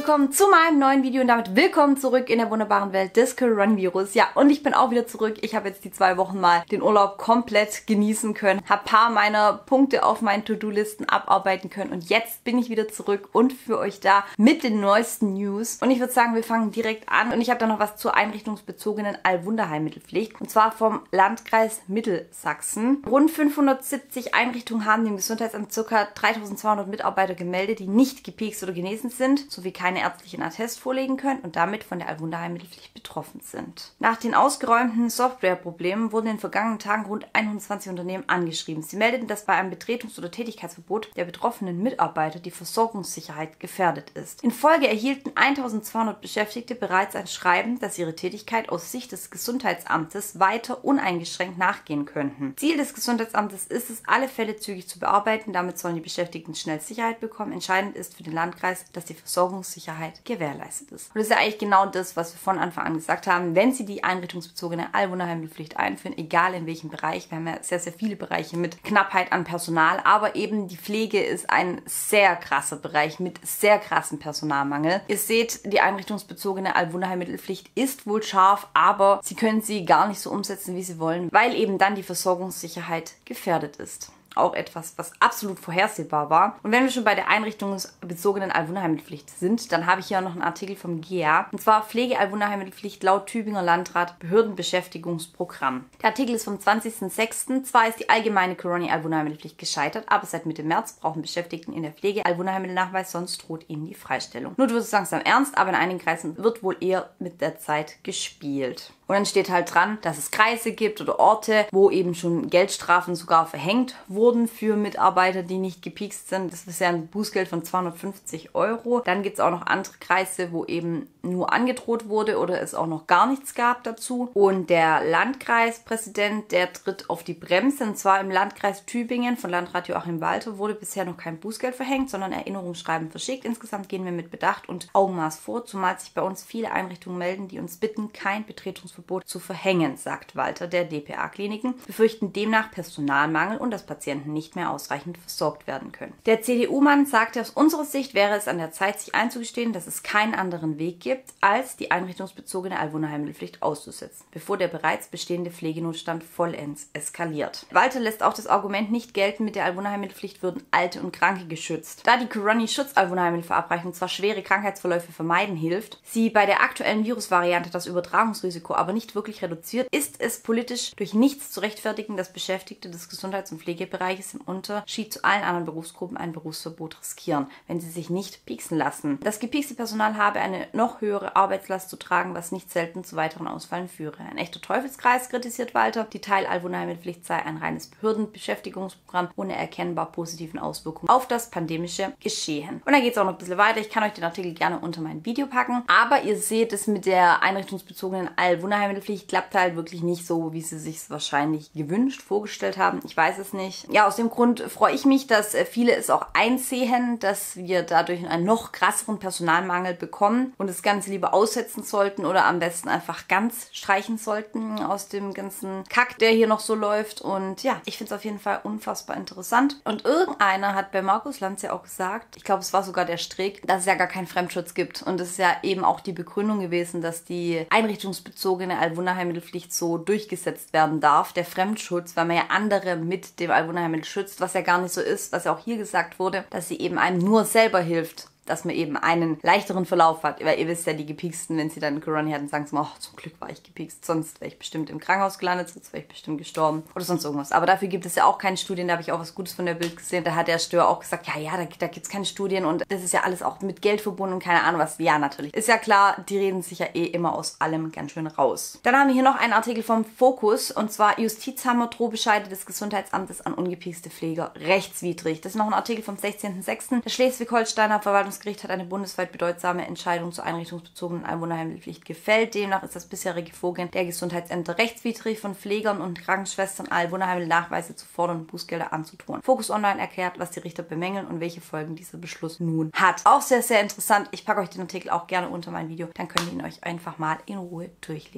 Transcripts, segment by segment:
willkommen zu meinem neuen Video und damit willkommen zurück in der wunderbaren Welt des Coronavirus. Ja, und ich bin auch wieder zurück. Ich habe jetzt die 2 Wochen mal den Urlaub komplett genießen können, habe ein paar meiner Punkte auf meinen To-Do-Listen abarbeiten können und jetzt bin ich wieder zurück und für euch da mit den neuesten News. Und ich würde sagen, wir fangen direkt an und ich habe da noch was zur einrichtungsbezogenen Allwunderheilmittelpflicht und zwar vom Landkreis Mittelsachsen. Rund 570 Einrichtungen haben dem Gesundheitsamt ca. 3200 Mitarbeiter gemeldet, die nicht gepiekst oder genesen sind, sowie keine ärztlichen Attest vorlegen können und damit von der Allwunderheilmittelpflicht betroffen sind. Nach den ausgeräumten Softwareproblemen wurden in den vergangenen Tagen rund 120 Unternehmen angeschrieben. Sie meldeten, dass bei einem Betretungs- oder Tätigkeitsverbot der betroffenen Mitarbeiter die Versorgungssicherheit gefährdet ist. In Folge erhielten 1200 Beschäftigte bereits ein Schreiben, dass ihre Tätigkeit aus Sicht des Gesundheitsamtes weiter uneingeschränkt nachgehen könnten. Ziel des Gesundheitsamtes ist es, alle Fälle zügig zu bearbeiten. Damit sollen die Beschäftigten schnell Sicherheit bekommen. Entscheidend ist für den Landkreis, dass die Versorgungssicherheit gewährleistet ist. Und das ist ja eigentlich genau das, was wir von Anfang an gesagt haben. Wenn Sie die einrichtungsbezogene Allwunderheilmittelpflicht einführen, egal in welchem Bereich, wir haben ja sehr, sehr viele Bereiche mit Knappheit an Personal, aber eben die Pflege ist ein sehr krasser Bereich mit sehr krassem Personalmangel. Ihr seht, die einrichtungsbezogene Allwunderheilmittelpflicht ist wohl scharf, aber Sie können sie gar nicht so umsetzen, wie Sie wollen, weil eben dann die Versorgungssicherheit gefährdet ist. Auch etwas, was absolut vorhersehbar war. Und wenn wir schon bei der einrichtungsbezogenen Allwunderheilmittelpflicht sind, dann habe ich hier noch einen Artikel vom GEA. Und zwar Pflege-Allwunderheilmittelpflicht laut Tübinger Landrat Behördenbeschäftigungsprogramm. Der Artikel ist vom 20.06. Zwar ist die allgemeine Corona-Allwunderheilmittelpflicht gescheitert, aber seit Mitte März brauchen Beschäftigten in der Pflege Allwunderheilmittelnachweis, sonst droht ihnen die Freistellung. Nur wird es langsam ernst, aber in einigen Kreisen wird wohl eher mit der Zeit gespielt. Und dann steht halt dran, dass es Kreise gibt oder Orte, wo eben schon Geldstrafen sogar verhängt wurden für Mitarbeiter, die nicht gepiekst sind. Das ist ja ein Bußgeld von 250 €. Dann gibt es auch noch andere Kreise, wo eben nur angedroht wurde oder es auch noch gar nichts gab dazu. Und der Landkreispräsident, der tritt auf die Bremse. Und zwar im Landkreis Tübingen von Landrat Joachim Walter wurde bisher noch kein Bußgeld verhängt, sondern Erinnerungsschreiben verschickt. Insgesamt gehen wir mit Bedacht und Augenmaß vor, zumal sich bei uns viele Einrichtungen melden, die uns bitten, kein Betretungsverbot zu verhängen, sagt Walter der DPA-Kliniken, befürchten demnach Personalmangel und dass Patienten nicht mehr ausreichend versorgt werden können. Der CDU-Mann sagte, aus unserer Sicht wäre es an der Zeit, sich einzugestehen, dass es keinen anderen Weg gibt, als die einrichtungsbezogene Allwunderheilmittelpflicht auszusetzen, bevor der bereits bestehende Pflegenotstand vollends eskaliert. Walter lässt auch das Argument nicht gelten, mit der Allwunderheilmittelpflicht würden Alte und Kranke geschützt. Da die Corona-Schutz-Allwunderheilmittelverabreichung zwar schwere Krankheitsverläufe vermeiden hilft, sie bei der aktuellen Virusvariante das Übertragungsrisiko aber nicht wirklich reduziert, ist es politisch durch nichts zu rechtfertigen, dass Beschäftigte des Gesundheits- und Pflegebereiches im Unterschied zu allen anderen Berufsgruppen ein Berufsverbot riskieren, wenn sie sich nicht pieksen lassen. Das gepiekste Personal habe eine noch höhere Arbeitslast zu tragen, was nicht selten zu weiteren Ausfällen führe. Ein echter Teufelskreis, kritisiert Walter. Die Teil-Allwunderheilmittelpflicht sei ein reines Behördenbeschäftigungsprogramm ohne erkennbar positiven Auswirkungen auf das pandemische Geschehen. Und da geht es auch noch ein bisschen weiter. Ich kann euch den Artikel gerne unter mein Video packen. Aber ihr seht es mit der einrichtungsbezogenen Allwunderheilmittelpflicht klappt halt wirklich nicht so, wie sie sich es wahrscheinlich gewünscht, vorgestellt haben. Ich weiß es nicht. Ja, aus dem Grund freue ich mich, dass viele es auch einsehen, dass wir dadurch einen noch krasseren Personalmangel bekommen und das Ganze lieber aussetzen sollten oder am besten einfach ganz streichen sollten aus dem ganzen Kack, der hier noch so läuft. Und ja, ich finde es auf jeden Fall unfassbar interessant. Und irgendeiner hat bei Markus Lanz ja auch gesagt, ich glaube, es war sogar der Streeck, dass es ja gar keinen Fremdschutz gibt. Und das ist ja eben auch die Begründung gewesen, dass die einrichtungsbezogene Allwunderheilmittelpflicht so durchgesetzt werden darf. Der Fremdschutz, weil man ja andere mit dem Allwunderheilmittel schützt, was ja gar nicht so ist, was ja auch hier gesagt wurde, dass sie eben einem nur selber hilft, dass man eben einen leichteren Verlauf hat. Weil ihr wisst ja, die Gepieksten, wenn sie dann Corona hatten, sagen sie mal, oh, zum Glück war ich gepiekst, sonst wäre ich bestimmt im Krankenhaus gelandet, sonst wäre ich bestimmt gestorben oder sonst irgendwas. Aber dafür gibt es ja auch keine Studien, da habe ich auch was Gutes von der Bild gesehen. Da hat der Stör auch gesagt, ja, da gibt es keine Studien und das ist ja alles auch mit Geld verbunden und keine Ahnung was. Ja, natürlich. Ist ja klar, die reden sich ja eh immer aus allem ganz schön raus. Dann haben wir hier noch einen Artikel vom Fokus und zwar Justizhammer, Drohbescheide des Gesundheitsamtes an ungepiekste Pfleger rechtswidrig. Das ist noch ein Artikel vom 16.06. Das Schleswig-Holsteiner Verwaltungsgericht hat eine bundesweit bedeutsame Entscheidung zur einrichtungsbezogenen Allwunderheilmittelpflicht gefällt. Demnach ist das bisherige Vorgehen der Gesundheitsämter rechtswidrig, von Pflegern und Krankenschwestern Allwunderheilmittelnachweise zu fordern und Bußgelder anzudrohen. Focus Online erklärt, was die Richter bemängeln und welche Folgen dieser Beschluss nun hat. Auch sehr, sehr interessant. Ich packe euch den Artikel auch gerne unter mein Video, dann könnt ihr ihn euch einfach mal in Ruhe durchlesen.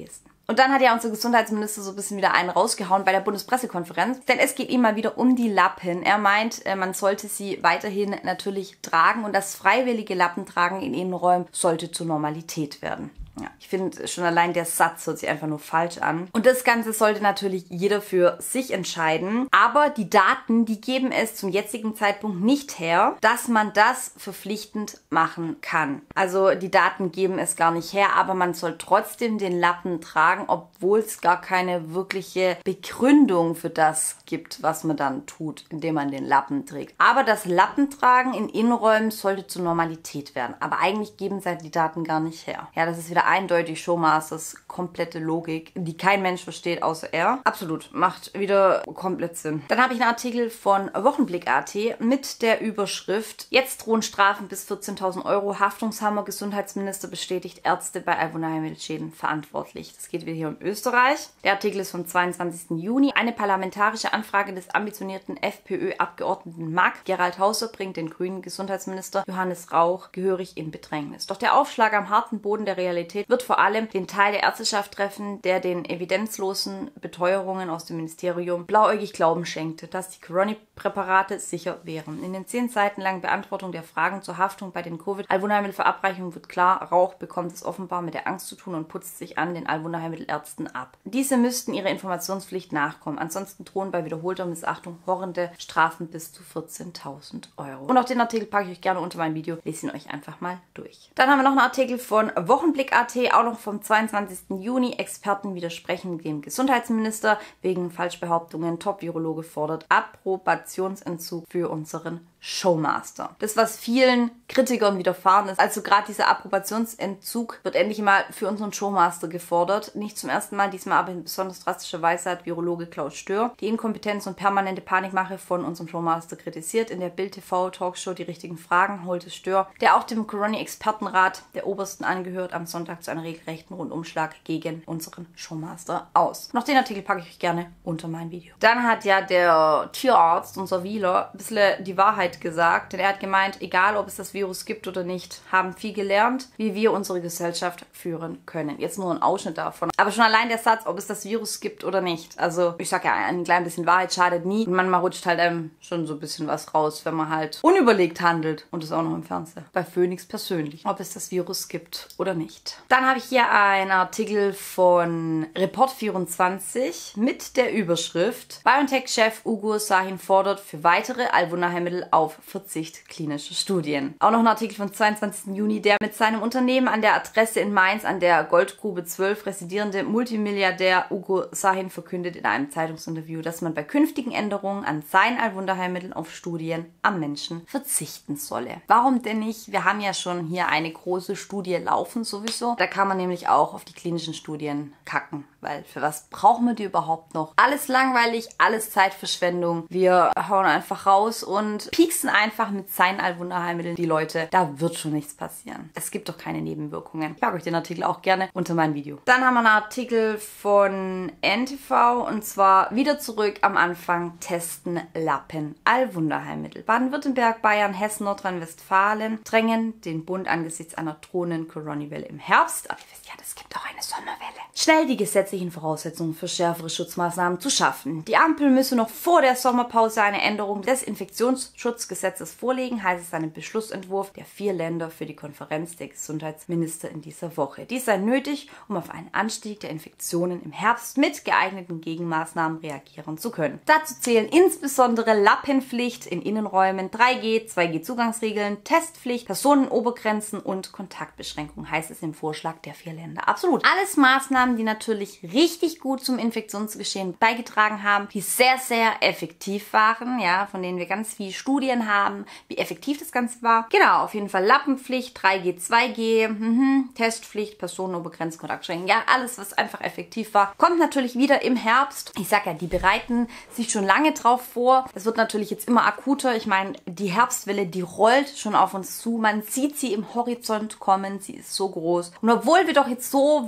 Und dann hat ja unser Gesundheitsminister so ein bisschen wieder einen rausgehauen bei der Bundespressekonferenz, denn es geht ihm mal wieder um die Lappen. Er meint, man sollte sie weiterhin natürlich tragen und das freiwillige Lappentragen in Innenräumen sollte zur Normalität werden. Ja, ich finde schon allein der Satz hört sich einfach nur falsch an. Und das Ganze sollte natürlich jeder für sich entscheiden. Aber die Daten, die geben es zum jetzigen Zeitpunkt nicht her, dass man das verpflichtend machen kann. Also die Daten geben es gar nicht her, aber man soll trotzdem den Lappen tragen, obwohl es gar keine wirkliche Begründung für das gibt, was man dann tut, indem man den Lappen trägt. Aber das Lappentragen in Innenräumen sollte zur Normalität werden. Aber eigentlich geben es die Daten gar nicht her. Ja, das ist wieder eindeutig Showmasters komplette Logik, die kein Mensch versteht, außer er. Absolut, macht wieder komplett Sinn. Dann habe ich einen Artikel von Wochenblick.at mit der Überschrift: Jetzt drohen Strafen bis 14.000 Euro. Haftungshammer, Gesundheitsminister bestätigt Ärzte bei Allgemeinschäden verantwortlich. Das geht wieder hier um Österreich. Der Artikel ist vom 22. Juni. Eine parlamentarische Anfrage des ambitionierten FPÖ-Abgeordneten Marc Gerald Hauser bringt den grünen Gesundheitsminister Johannes Rauch gehörig in Bedrängnis. Doch der Aufschlag am harten Boden der Realität wird vor allem den Teil der Ärzteschaft treffen, der den evidenzlosen Beteuerungen aus dem Ministerium blauäugig Glauben schenkte, dass die Corona-Präparate sicher wären. In den 10 Seiten langen Beantwortung der Fragen zur Haftung bei den Covid-Allwunderheilmittelverabreichungen wird klar, Rauch bekommt es offenbar mit der Angst zu tun und putzt sich an den Allwunderheilmittelärzten ab. Diese müssten ihrer Informationspflicht nachkommen. Ansonsten drohen bei wiederholter Missachtung horrende Strafen bis zu 14.000 Euro. Und auch den Artikel packe ich euch gerne unter mein Video. Lest ihn euch einfach mal durch. Dann haben wir noch einen Artikel von Wochenblick.at, auch noch vom 22. Juni. Experten widersprechen dem Gesundheitsminister wegen Falschbehauptungen. Top-Virologe fordert Approbationsentzug für unseren Showmaster. Das, was vielen Kritikern widerfahren ist, also gerade dieser Approbationsentzug wird endlich mal für unseren Showmaster gefordert. Nicht zum ersten Mal, diesmal aber in besonders drastischer Weise hat Virologe Klaus Stör die Inkompetenz und permanente Panikmache von unserem Showmaster kritisiert. In der Bild-TV-Talkshow Die richtigen Fragen holte Stör, der auch dem Corona-Expertenrat der Obersten angehört, am Sonntag zu einem regelrechten Rundumschlag gegen unseren Showmaster aus. Noch den Artikel packe ich euch gerne unter mein Video. Dann hat ja der Tierarzt, unser Wieler, ein bisschen die Wahrheit gesagt, denn er hat gemeint, egal ob es das Virus gibt oder nicht, haben viel gelernt, wie wir unsere Gesellschaft führen können. Jetzt nur ein Ausschnitt davon. Aber schon allein der Satz, ob es das Virus gibt oder nicht. Also ich sag ja, ein klein bisschen Wahrheit schadet nie. Und manchmal rutscht halt einem schon so ein bisschen was raus, wenn man halt unüberlegt handelt. Und das auch noch im Fernsehen. Bei Phoenix persönlich. Ob es das Virus gibt oder nicht. Dann habe ich hier einen Artikel von Report24 mit der Überschrift: BioNTech-Chef Ugur Sahin fordert für weitere Allwunderheilmittel auf Verzicht klinischer Studien. Auch noch ein Artikel vom 22. Juni, der mit seinem Unternehmen an der Adresse in Mainz an der Goldgrube 12 residierende Multimilliardär Ugur Sahin verkündet in einem Zeitungsinterview, dass man bei künftigen Änderungen an seinen Allwunderheilmitteln auf Studien am Menschen verzichten solle. Warum denn nicht? Wir haben ja schon hier eine große Studie laufen sowieso. Da kann man nämlich auch auf die klinischen Studien kacken, weil für was brauchen wir die überhaupt noch? Alles langweilig, alles Zeitverschwendung. Wir hauen einfach raus und pieksen einfach mit seinen Allwunderheilmitteln die Leute. Da wird schon nichts passieren. Es gibt doch keine Nebenwirkungen. Ich packe euch den Artikel auch gerne unter mein Video. Dann haben wir einen Artikel von NTV und zwar wieder zurück am Anfang: Testen Lappen Allwunderheilmittel. Baden-Württemberg, Bayern, Hessen, Nordrhein-Westfalen drängen den Bund angesichts einer drohenden Coronawelle im Herbst. Aber ihr wisst ja, das gibt auch eine Sommerwelle. Schnell die gesetzlichen Voraussetzungen für schärfere Schutzmaßnahmen zu schaffen. Die Ampel müsse noch vor der Sommerpause eine Änderung des Infektionsschutzgesetzes vorlegen, heißt es in einem Beschlussentwurf der 4 Länder für die Konferenz der Gesundheitsminister in dieser Woche. Dies sei nötig, um auf einen Anstieg der Infektionen im Herbst mit geeigneten Gegenmaßnahmen reagieren zu können. Dazu zählen insbesondere Lappenpflicht in Innenräumen, 3G, 2G-Zugangsregeln, Testpflicht, Personenobergrenzen und Kontaktbeschränkungen, heißt es im Vorschlag der 4 Länder. Absolut. Alles Maßnahmen, die natürlich richtig gut zum Infektionsgeschehen beigetragen haben, die sehr, sehr effektiv waren, ja, von denen wir ganz viele Studien haben, wie effektiv das Ganze war. Genau, auf jeden Fall Lappenpflicht, 3G, 2G, Testpflicht, Personenobergrenzen, Kontaktbeschränkungen, ja, alles, was einfach effektiv war, kommt natürlich wieder im Herbst. Ich sag ja, die bereiten sich schon lange drauf vor. Das wird natürlich jetzt immer akuter. Ich meine, die Herbstwelle, die rollt schon auf uns zu. Man sieht sie im Horizont kommen. Sie ist so groß. Und obwohl wir doch jetzt so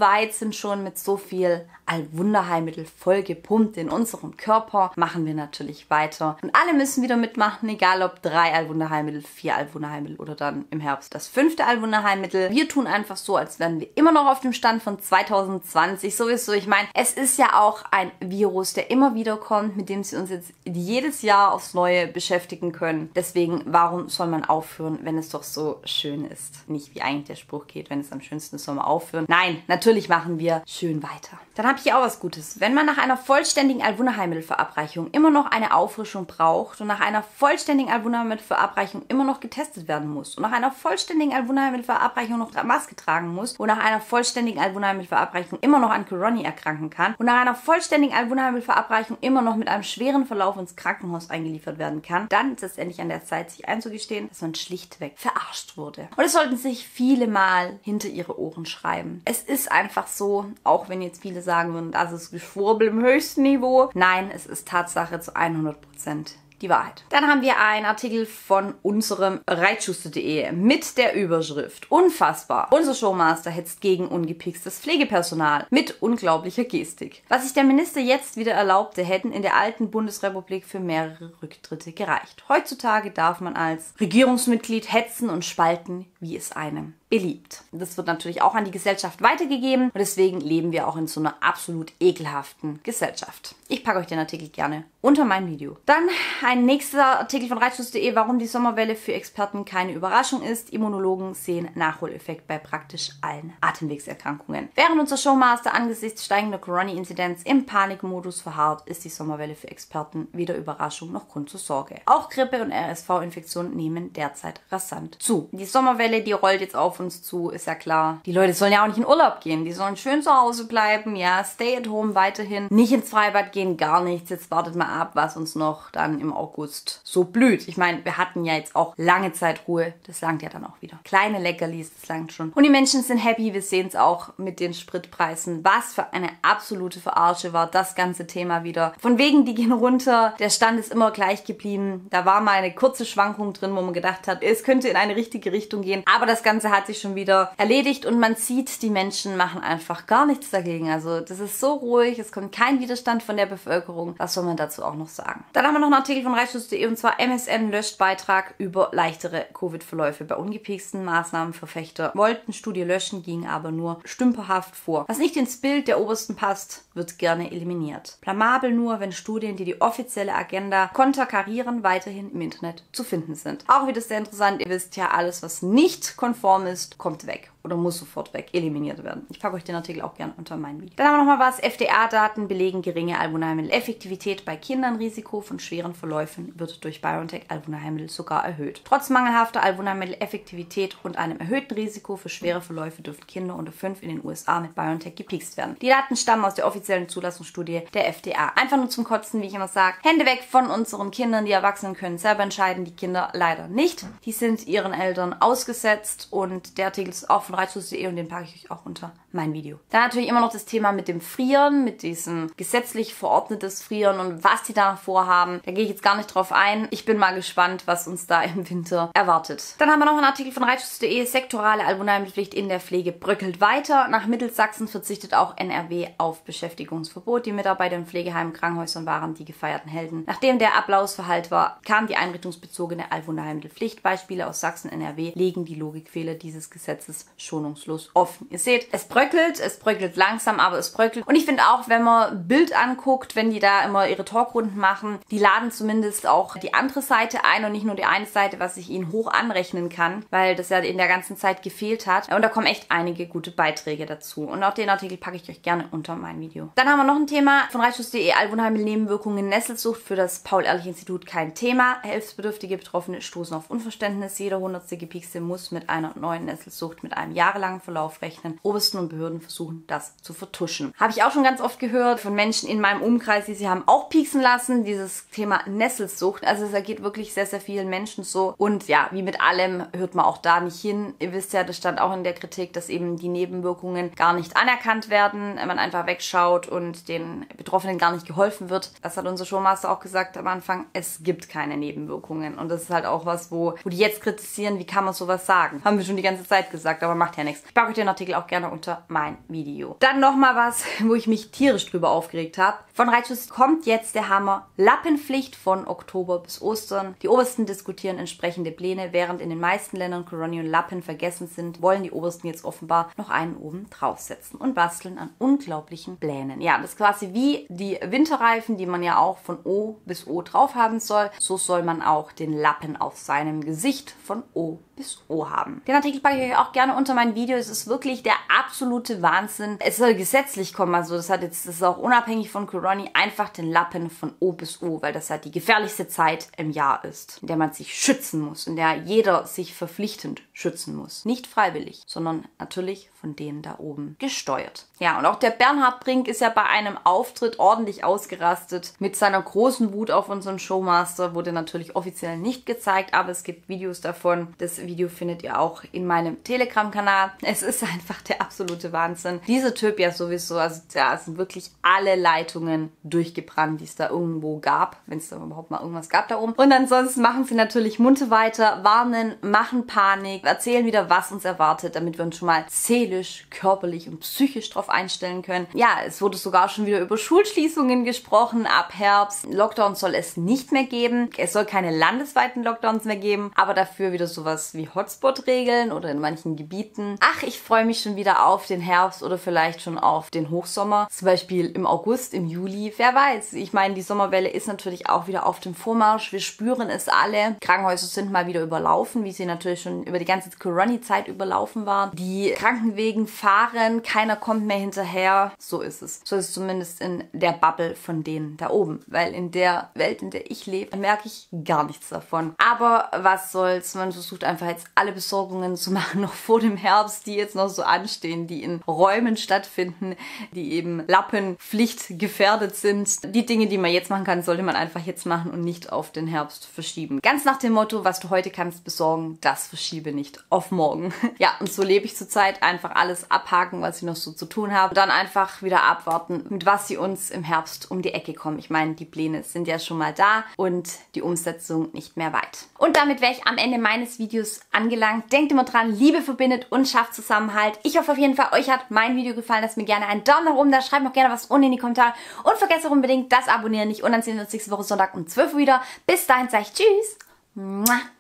weit sind schon mit so viel Allwunderheilmittel vollgepumpt in unserem Körper, machen wir natürlich weiter. Und alle müssen wieder mitmachen, egal ob 3 Allwunderheilmittel, 4 Allwunderheilmittel oder dann im Herbst das 5. Allwunderheilmittel. Wir tun einfach so, als wären wir immer noch auf dem Stand von 2020. Sowieso, ich meine, es ist ja auch ein Virus, der immer wieder kommt, mit dem sie uns jetzt jedes Jahr aufs Neue beschäftigen können. Deswegen, warum soll man aufhören, wenn es doch so schön ist? Nicht wie eigentlich der Spruch geht, wenn es am schönsten ist, soll man aufhören. Nein, natürlich machen wir schön weiter. Dann habe ich hier auch was Gutes. Wenn man nach einer vollständigen Allwunderheilmittelverabreichung immer noch eine Auffrischung braucht und nach einer vollständigen Allwunderheilmittelverabreichung immer noch getestet werden muss und nach einer vollständigen Allwunderheilmittelverabreichung noch Maske tragen muss und nach einer vollständigen Allwunderheilmittelverabreichung immer noch an Corona erkranken kann und nach einer vollständigen Allwunderheilmittelverabreichung immer noch mit einem schweren Verlauf ins Krankenhaus eingeliefert werden kann, dann ist es endlich an der Zeit, sich einzugestehen, dass man schlichtweg verarscht wurde. Und es sollten sich viele Mal hinter ihre Ohren schreiben. Es ist einfach so, auch wenn jetzt viele sagen würden, das ist Geschwurbel im höchsten Niveau. Nein, es ist Tatsache zu 100% die Wahrheit. Dann haben wir einen Artikel von unserem Reitschuster.de mit der Überschrift: Unfassbar. Unser Showmaster hetzt gegen ungepixtes Pflegepersonal mit unglaublicher Gestik. Was sich der Minister jetzt wieder erlaubte, hätten in der alten Bundesrepublik für mehrere Rücktritte gereicht. Heutzutage darf man als Regierungsmitglied hetzen und spalten, wie es einem beliebt. Das wird natürlich auch an die Gesellschaft weitergegeben und deswegen leben wir auch in so einer absolut ekelhaften Gesellschaft. Ich packe euch den Artikel gerne unter mein Video. Dann ein nächster Artikel von Reitschuss.de, warum die Sommerwelle für Experten keine Überraschung ist. Immunologen sehen Nachholeffekt bei praktisch allen Atemwegserkrankungen. Während unser Showmaster angesichts steigender Corona-Inzidenz im Panikmodus verharrt, ist die Sommerwelle für Experten weder Überraschung noch Grund zur Sorge. Auch Grippe und RSV-Infektionen nehmen derzeit rasant zu. Die Sommerwelle, die rollt jetzt auf uns zu, ist ja klar. Die Leute sollen ja auch nicht in Urlaub gehen. Die sollen schön zu Hause bleiben, ja, stay at home weiterhin. Nicht ins Freibad gehen, gar nichts. Jetzt wartet mal ab, was uns noch dann im August so blüht. Ich meine, wir hatten ja jetzt auch lange Zeit Ruhe. Das langt ja dann auch wieder. Kleine Leckerlis, das langt schon. Und die Menschen sind happy. Wir sehen es auch mit den Spritpreisen. Was für eine absolute Verarsche war das ganze Thema wieder. Von wegen, die gehen runter. Der Stand ist immer gleich geblieben. Da war mal eine kurze Schwankung drin, wo man gedacht hat, es könnte in eine richtige Richtung gehen. Aber das Ganze hat sich schon wieder erledigt und man sieht, die Menschen machen einfach gar nichts dagegen. Also das ist so ruhig, es kommt kein Widerstand von der Bevölkerung. Was soll man dazu auch noch sagen? Dann haben wir noch einen Artikel von Reitschuss.de und zwar: MSN löscht Beitrag über leichtere Covid-Verläufe bei ungepixten Maßnahmenverfechter. Wollten Studie löschen, ging aber nur stümperhaft vor. Was nicht ins Bild der Obersten passt, wird gerne eliminiert. Blamabel nur, wenn Studien, die die offizielle Agenda konterkarieren, weiterhin im Internet zu finden sind. Auch wieder sehr interessant. Ihr wisst ja, alles, was nicht konform ist, kommt weg. Oder muss sofort weg, eliminiert werden. Ich packe euch den Artikel auch gerne unter mein Video. Dann haben wir nochmal was. FDA-Daten belegen geringe Allwunderheilmittel-Effektivität bei Kindern. Risiko von schweren Verläufen wird durch BioNTech-Allwunderheilmittel sogar erhöht. Trotz mangelhafter Allwunderheilmittel-Effektivität und einem erhöhten Risiko für schwere Verläufe dürfen Kinder unter 5 in den USA mit BioNTech gepiekst werden. Die Daten stammen aus der offiziellen Zulassungsstudie der FDA. Einfach nur zum Kotzen, wie ich immer sage. Hände weg von unseren Kindern. Die Erwachsenen können selber entscheiden, die Kinder leider nicht. Die sind ihren Eltern ausgesetzt und der Artikel ist auch von Reitschuss.de und den packe ich euch auch unter mein Video. Dann natürlich immer noch das Thema mit dem Frieren, mit diesem gesetzlich verordnetes Frieren und was die da vorhaben. Da gehe ich jetzt gar nicht drauf ein. Ich bin mal gespannt, was uns da im Winter erwartet. Dann haben wir noch einen Artikel von Reitschuss.de. Sektorale Allwunderheilmittelpflicht in der Pflege bröckelt weiter. Nach Mittelsachsen verzichtet auch NRW auf Beschäftigungsverbot. Die Mitarbeiter in Pflegeheimen, Krankenhäusern waren die gefeierten Helden. Nachdem der Applaus verhallt war, kam die einrichtungsbezogene Allwunderheilmittelpflicht. Beispiele aus Sachsen, NRW legen die Logikfehler dieses Gesetzes schonungslos offen. Ihr seht, es bröckelt langsam, aber es bröckelt. Und ich finde auch, wenn man Bild anguckt, wenn die da immer ihre Talkrunden machen, die laden zumindest auch die andere Seite ein und nicht nur die eine Seite, was ich ihnen hoch anrechnen kann, weil das ja in der ganzen Zeit gefehlt hat. Und da kommen echt einige gute Beiträge dazu. Und auch den Artikel packe ich euch gerne unter mein Video. Dann haben wir noch ein Thema von Reitschuss.de. Allwunderheilmittel-Nebenwirkungen Nesselsucht für das Paul-Ehrlich-Institut kein Thema. Hilfsbedürftige Betroffene stoßen auf Unverständnis. Jeder 100. Gepiekste muss mit einer neuen Nesselsucht mit einem jahrelangen Verlauf rechnen. Obersten und Behörden versuchen, das zu vertuschen. Habe ich auch schon ganz oft gehört von Menschen in meinem Umkreis, die sie haben auch pieksen lassen. Dieses Thema Nesselsucht. Also es ergeht wirklich sehr, sehr vielen Menschen so. Und ja, wie mit allem hört man auch da nicht hin. Ihr wisst ja, das stand auch in der Kritik, dass eben die Nebenwirkungen gar nicht anerkannt werden, man einfach wegschaut und den Betroffenen gar nicht geholfen wird. Das hat unser Showmaster auch gesagt am Anfang. Es gibt keine Nebenwirkungen. Und das ist halt auch was, wo die jetzt kritisieren, wie kann man sowas sagen? Haben wir schon die ganze Zeit gesagt, aber macht ja nichts. Ich packe euch den Artikel auch gerne unter mein Video. Dann nochmal was, wo ich mich tierisch drüber aufgeregt habe. Von Reitschuss kommt jetzt der Hammer. Lappenpflicht von Oktober bis Ostern. Die Obersten diskutieren entsprechende Pläne. Während in den meisten Ländern Koronie und Lappen vergessen sind, wollen die Obersten jetzt offenbar noch einen oben draufsetzen und basteln an unglaublichen Plänen. Ja, das ist quasi wie die Winterreifen, die man ja auch von O bis O drauf haben soll. So soll man auch den Lappen auf seinem Gesicht von O bis O haben. Den Artikel packe ich euch auch gerne unter mein Video. Es ist wirklich der absolute Wahnsinn. Es soll gesetzlich kommen, also das ist auch unabhängig von Koronie, einfach den Lappen von O bis O, weil das halt die gefährlichste Zeit im Jahr ist, in der man sich schützen muss, in der jeder sich verpflichtend schützen muss. Nicht freiwillig, sondern natürlich von denen da oben gesteuert. Ja, und auch der Bernhard Brink ist ja bei einem Auftritt ordentlich ausgerastet mit seiner großen Wut auf unseren Showmaster. Wurde natürlich offiziell nicht gezeigt, aber es gibt Videos davon. Das Video findet ihr auch in meinem Telegram-Kanal. Es ist einfach der absolute Wahnsinn. Dieser Typ ja sowieso, also da sind wirklich alle Leitungen durchgebrannt, die es da irgendwo gab, wenn es da überhaupt mal irgendwas gab da oben. Und ansonsten machen sie natürlich munter weiter, warnen, machen Panik, erzählen wieder, was uns erwartet, damit wir uns schon mal seelisch, körperlich und psychisch drauf einstellen können. Ja, es wurde sogar schon wieder über Schulschließungen gesprochen ab Herbst. Lockdown soll es nicht mehr geben. Es soll keine landesweiten Lockdowns mehr geben, aber dafür wieder sowas wie Hotspot-Regeln oder in manchen Gebieten. Ach, ich freue mich schon wieder auf den Herbst oder vielleicht schon auf den Hochsommer. Zum Beispiel im August, im Juli, wer weiß. Ich meine, die Sommerwelle ist natürlich auch wieder auf dem Vormarsch. Wir spüren es alle. Krankenhäuser sind mal wieder überlaufen, wie sie natürlich schon über die ganze Corona-Zeit überlaufen waren. Die Krankenwegen fahren, keiner kommt mehr hinterher. So ist es. So ist es zumindest in der Bubble von denen da oben. Weil in der Welt, in der ich lebe, merke ich gar nichts davon. Aber was soll's, man versucht einfach jetzt alle Besorgungen zu machen, noch vor dem Herbst, die jetzt noch so anstehen, die in Räumen stattfinden, die eben Lappenpflicht gefährdet sind. Die Dinge, die man jetzt machen kann, sollte man einfach jetzt machen und nicht auf den Herbst verschieben. Ganz nach dem Motto, was du heute kannst besorgen, das verschiebe nicht auf morgen. Ja, und so lebe ich zurzeit. Einfach alles abhaken, was ich noch so zu tun habe. Dann einfach wieder abwarten, mit was sie uns im Herbst um die Ecke kommen. Ich meine, die Pläne sind ja schon mal da und die Umsetzung nicht mehr weit. Und damit wäre ich am Ende meines Videos angelangt. Denkt immer dran, Liebe verbindet und schafft Zusammenhalt. Ich hoffe auf jeden Fall, euch hat mein Video gefallen. Lasst mir gerne einen Daumen nach oben da. Schreibt mir auch gerne was unten in die Kommentare. Und vergesst auch unbedingt das Abonnieren nicht. Und dann sehen wir uns nächste Woche Sonntag um 12 Uhr wieder. Bis dahin sage ich Tschüss. Mua.